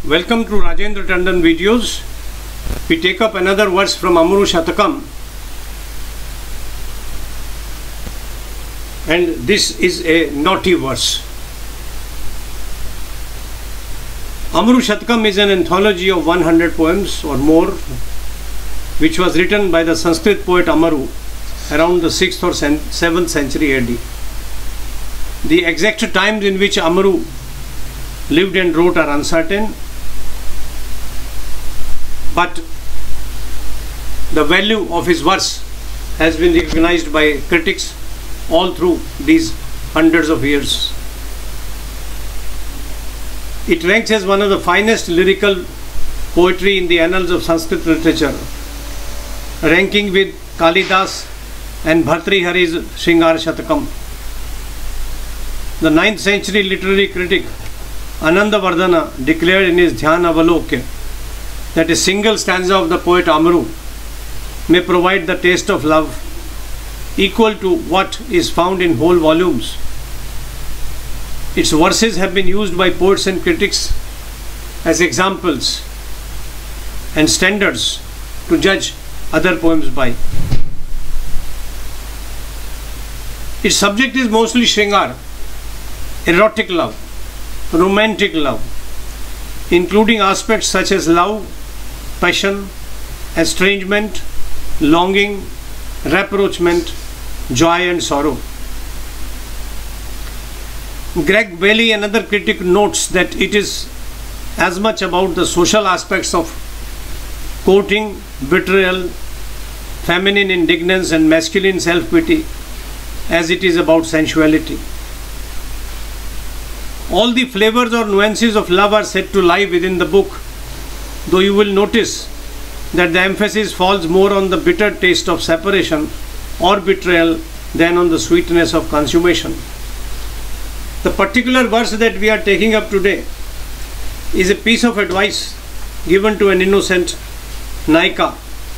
Welcome to Rajendra Tandon videos. We take up another verse from Amarushatakam, and this is a naughty verse. Amarushatakam is an anthology of 100 poems or more, which was written by the Sanskrit poet Amaru around the 6th or 7th century AD. The exact times in which Amaru lived and wrote are uncertain, but the value of his verse has been recognized by critics all through these hundreds of years. It ranks as one of the finest lyrical poetry in the annals of Sanskrit literature, ranking with Kalidas and Bhartrihari's Shringar Shatakam. The 9th century literary critic Anandavardhana declared in his Dhyan Avalokya that a single stanza of the poet Amaru may provide the taste of love equal to what is found in whole volumes. Its verses have been used by poets and critics as examples and standards to judge other poems by. Its subject is mostly Shringar, erotic love, romantic love, including aspects such as love, passion, estrangement, longing, rapprochement, joy and sorrow. Greg Bailey, another critic, notes that it is as much about the social aspects of courting, betrayal, feminine indignance and masculine self-pity as it is about sensuality. All the flavors or nuances of love are said to lie within the book, though you will notice that the emphasis falls more on the bitter taste of separation or betrayal than on the sweetness of consummation. The particular verse that we are taking up today is a piece of advice given to an innocent Naika.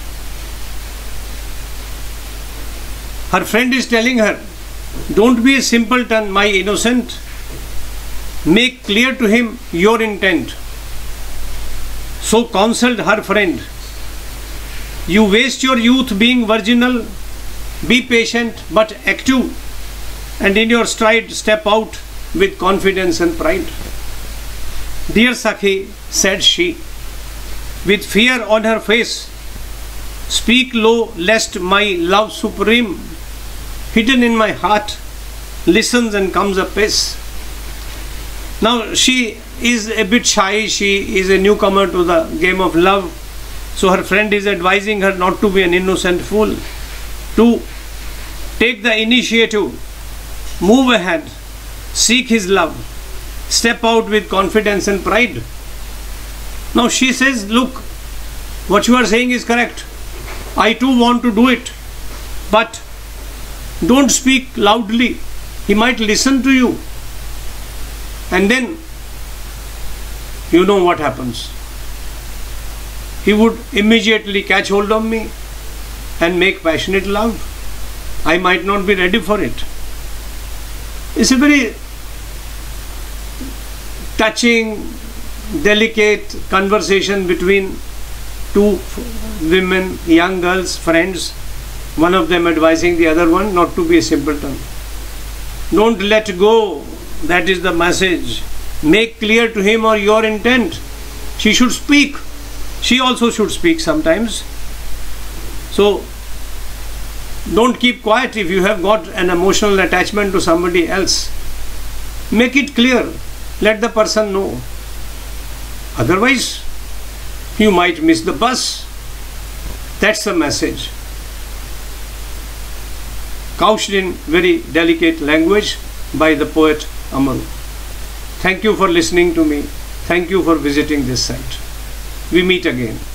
Her friend is telling her, "Don't be a simpleton, my innocent. Make clear to him your intent." So counseled her friend, "You waste your youth being virginal. Be patient but active, and in your stride step out with confidence and pride." "Dear Sakhi," said she, with fear on her face, "speak low lest my love supreme, hidden in my heart, listens and comes apace." Now she is a bit shy, she is a newcomer to the game of love, so her friend is advising her not to be an innocent fool, to take the initiative, move ahead, seek his love, step out with confidence and pride. Now she says, "Look, what you are saying is correct. I too want to do it, but don't speak loudly. He might listen to you. And then you know what happens. He would immediately catch hold of me and make passionate love. I might not be ready for it." It's a very touching, delicate conversation between two women, young girls, friends, one of them advising the other one not to be a simpleton. Don't let go. That is the message. Make clear to him or your intent. She should speak. She also should speak sometimes. So don't keep quiet if you have got an emotional attachment to somebody else. Make it clear. Let the person know. Otherwise, you might miss the bus. That's the message. Couched in very delicate language by the poet Amaru. Thank you for listening to me. Thank you for visiting this site. We meet again.